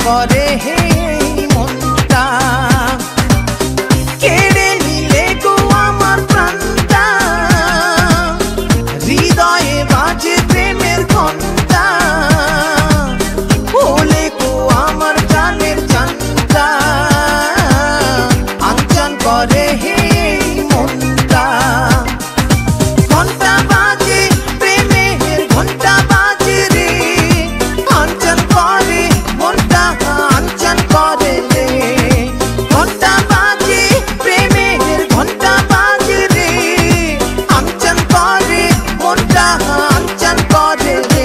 করে হে মনটা কেড়ে নিলে গো আমার প্রাণটা হৃদয়ে বাজে প্রেমের ঘন্টা ওলে গো আমার জানের জানটা আঞ্চন করে হে মনটা ঘন্টা বাজে প্রেমের ঘন্টা বাজে রে আঞ্চন করে মনটা আঞ্চন করে রে ঘন্টা বাজে প্রেমের ঘন্টা বাজে রে আঞ্চন করে মনটা আঞ্চন করে